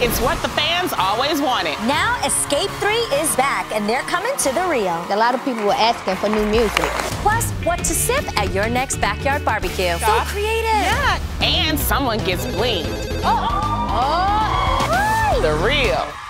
It's what the fans always wanted. Now XSCAP3 is back, and they're coming to the Rio. A lot of people were asking for new music. Plus, what to sip at your next backyard barbecue. So creative. Yeah, and someone gets blinged. Oh. The Rio.